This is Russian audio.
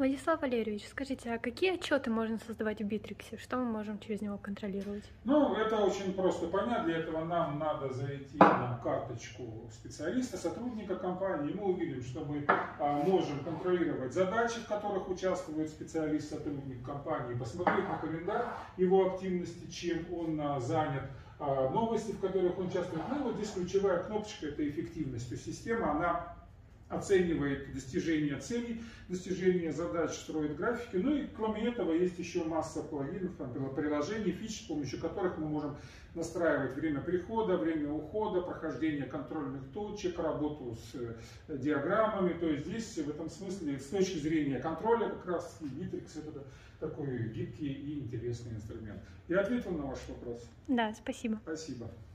Владислав Валерьевич, скажите, а какие отчеты можно создавать в Битриксе? Что мы можем через него контролировать? Ну, это очень просто понять. Для этого нам надо зайти на карточку специалиста, сотрудника компании. И мы увидим, что мы можем контролировать задачи, в которых участвует специалист, сотрудник компании, посмотреть на календарь его активности, чем он занят, новости, в которых он участвует. Ну, вот здесь ключевая кнопочка – это эффективность. То есть система, она оценивает достижение целей, достижение задач, строит графики. Ну и кроме этого есть еще масса плагинов, приложений, фич, с помощью которых мы можем настраивать время прихода, время ухода, прохождение контрольных точек, работу с диаграммами. То есть здесь в этом смысле с точки зрения контроля как раз Bittrex это такой гибкий и интересный инструмент. Я ответил на ваш вопрос? Да, спасибо. Спасибо.